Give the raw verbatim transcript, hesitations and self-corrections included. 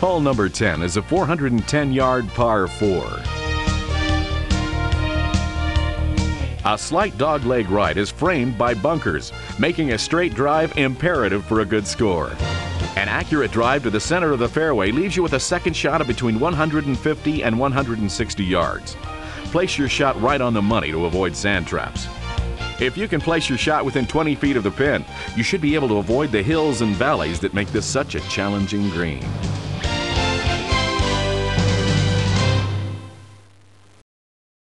Hole number ten is a four hundred ten yard par four. A slight dogleg right is framed by bunkers, making a straight drive imperative for a good score. An accurate drive to the center of the fairway leaves you with a second shot of between one hundred fifty and one hundred sixty yards. Place your shot right on the money to avoid sand traps. If you can place your shot within twenty feet of the pin, you should be able to avoid the hills and valleys that make this such a challenging green.